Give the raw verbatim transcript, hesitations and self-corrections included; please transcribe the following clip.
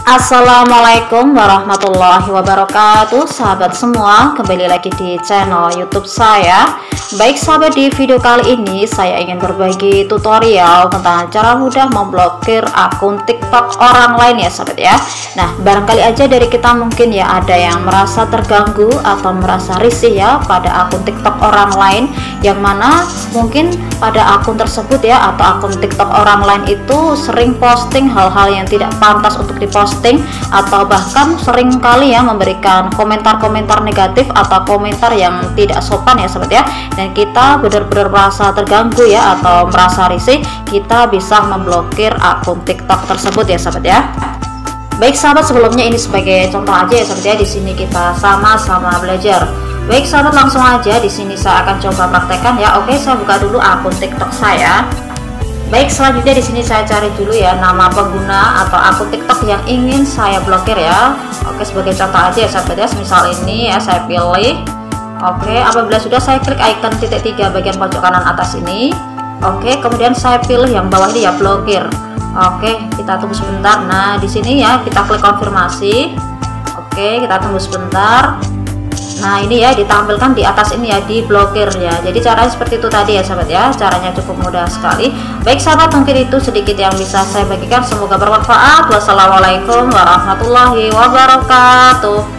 Assalamualaikum warahmatullahi wabarakatuh, sahabat semua, kembali lagi di channel YouTube saya. Baik sahabat, di video kali ini saya ingin berbagi tutorial tentang cara mudah memblokir akun TikTok orang lain ya sahabat ya. Nah, barangkali aja dari kita mungkin ya ada yang merasa terganggu atau merasa risih ya pada akun TikTok orang lain, yang mana mungkin pada akun tersebut ya atau akun TikTok orang lain itu sering posting hal-hal yang tidak pantas untuk diposting, atau bahkan sering kali ya memberikan komentar-komentar negatif atau komentar yang tidak sopan ya sahabat ya. Dan kita benar-benar merasa terganggu ya atau merasa risih, kita bisa memblokir akun TikTok tersebut ya sahabat ya. Baik sahabat, sebelumnya ini sebagai contoh aja ya sahabat ya, di sini kita sama-sama belajar. Baik sahabat, langsung aja di sini saya akan coba praktekkan ya. Oke, saya buka dulu akun TikTok saya. Baik, selanjutnya di sini saya cari dulu ya nama pengguna atau akun TikTok yang ingin saya blokir ya. Oke, sebagai contoh aja ya sahabat ya, misal ini ya saya pilih. Oke, apabila sudah saya klik icon titik tiga bagian pojok kanan atas ini. Oke, kemudian saya pilih yang bawah ini ya, blokir. Oke, kita tunggu sebentar. Nah, di sini ya kita klik konfirmasi. Oke, kita tunggu sebentar. Nah, ini ya ditampilkan di atas ini ya, diblokir ya. Jadi caranya seperti itu tadi ya sahabat ya. Caranya cukup mudah sekali. Baik sahabat, mungkin itu sedikit yang bisa saya bagikan, semoga bermanfaat. Wassalamualaikum warahmatullahi wabarakatuh.